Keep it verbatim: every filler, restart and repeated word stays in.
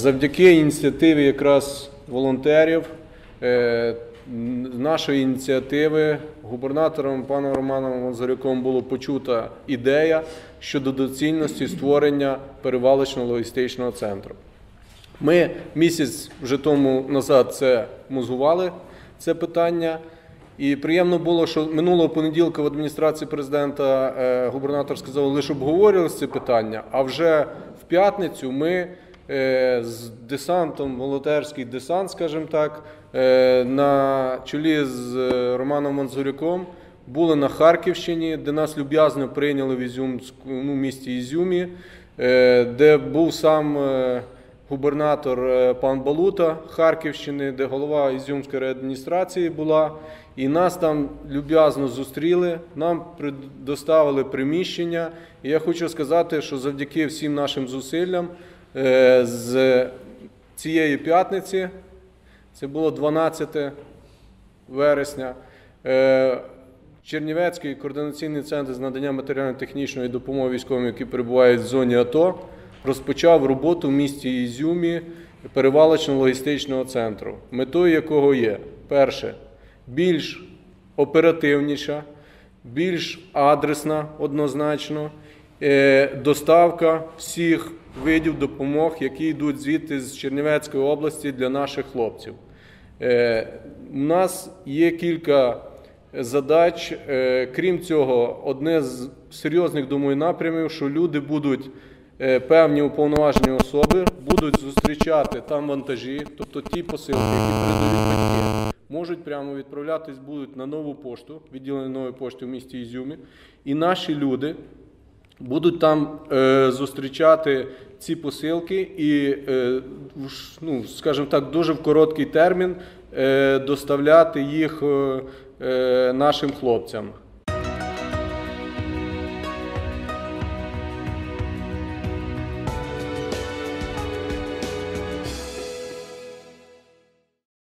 Завдяки ініціативі якраз волонтерів, нашої ініціативи, губернатором паном Романом Мазурюком була почута ідея щодо доцільності створення перевалочно-логістичного центру. Ми місяць вже тому назад це мозгували, це питання. І приємно було, що минулого понеділка в адміністрації президента е, губернатор сказав, лише обговорювалися ці питання, а вже в п'ятницю ми е, з десантом, волонтерський десант, скажімо так, е, на чолі з Романом Мазурюком були на Харківщині, де нас люб'язно прийняли в Ізюмську, ну, місті Ізюмі, е, де був сам е, губернатор пан Балута Харківщини, де голова Ізюмської райадміністрації була. І нас там люб'язно зустріли, нам предоставили приміщення. І я хочу сказати, що завдяки всім нашим зусиллям з цієї п'ятниці, це було дванадцяте вересня, Чернівецький координаційний центр з надання матеріально-технічної допомоги військовим, які перебувають в зоні АТО, розпочав роботу в місті Ізюмі перевалочно-логістичного центру, метою якого є, перше, більш оперативніша, більш адресна однозначно, доставка всіх видів допомог, які йдуть звідти з Чернівецької області для наших хлопців. У нас є кілька задач, крім цього, одне з серйозних, думаю, напрямів, що люди будуть, певні уповноважені особи, будуть зустрічати там вантажі, тобто ті посилки, які передають батьки, можуть прямо відправлятись будуть на нову пошту, відділення нової пошти в місті Ізюмі, і наші люди будуть там е, зустрічати ці посилки і, е, ну, скажімо так, дуже в короткий термін е, доставляти їх е, нашим хлопцям.